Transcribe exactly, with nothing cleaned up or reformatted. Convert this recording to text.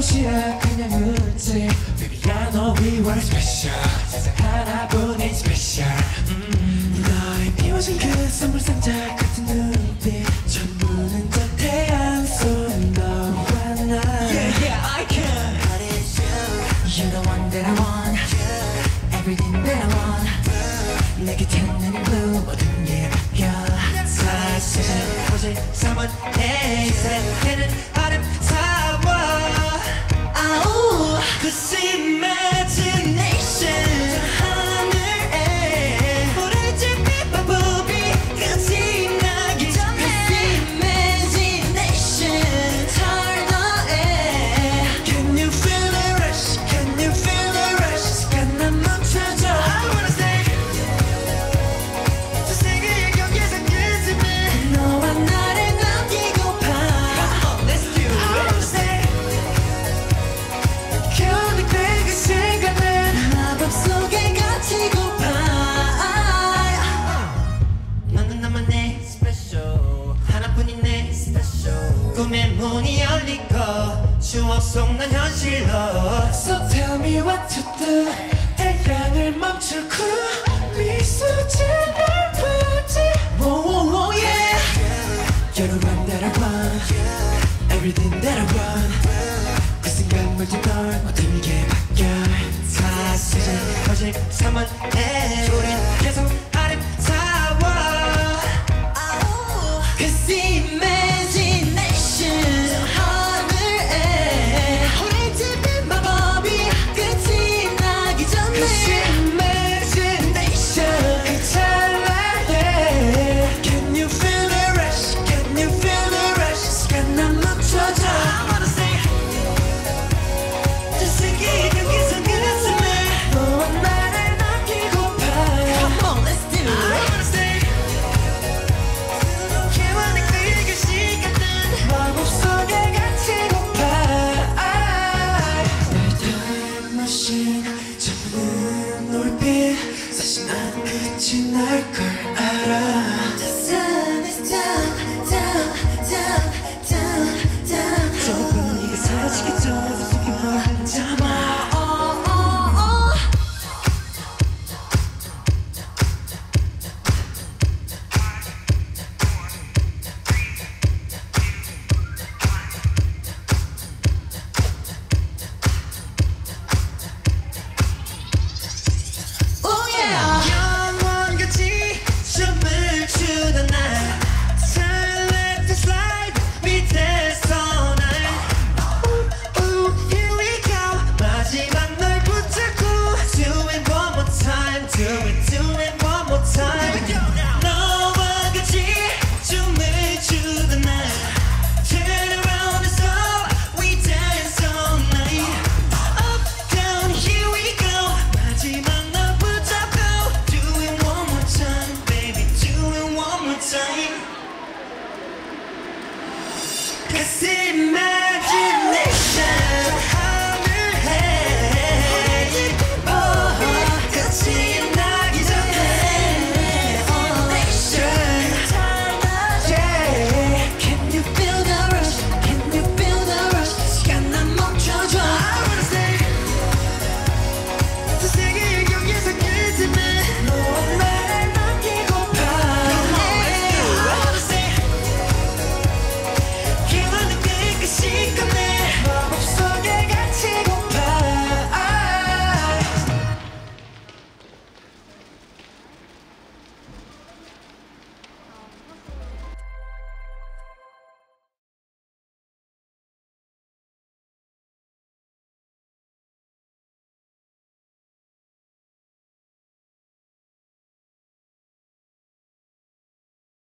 도시락 그냥 웃지 Baby I know we were special 세상 하나뿐인 special 음. 너의 비워진 그 선물 상자 같은 눈빛 전부는 저 태양 속 너와 나 Yeah yeah I can But it's you You're the one that I want Everything that I want 내 곁엔 나는 blue 모든 게 바뀌어 사실은 오직 사모해 이 세상에는 아름다워 아우 Cause imagination 저 하늘에 오래집이 바보비 끝이 나기 전에 Cause imagination turn on Can you feel the rush Can you feel the rush 시간 난 멈춰줘 I wanna stay 저 세계의 경계선 끝쯤에 너와 나를 남기고파 Let's do it I wanna stay 겨울에 그 시간을 마법 속에 갇히고파 너는 나만의 special 하나뿐인 내 special 꿈의 문이 열리고 추억 속 난 현실로 So tell me what to do 태양을 멈추고 미소 짓을 보지 Whoa whoa whoa yeah You're the one that I want Everything that I want 그 순간 물든 널 모든 게 바뀌어 사실은 오직 사모해 우린 계속 아름다워 Cause imagination